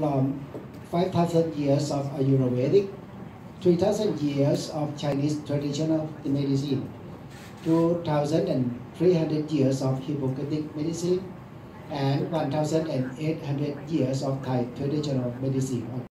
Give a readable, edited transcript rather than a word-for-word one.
from 5,000 years of Ayurvedic, 3,000 years of Chinese traditional medicine, 2,300 years of Hippocratic medicine, and 1,800 years of Thai traditional medicine.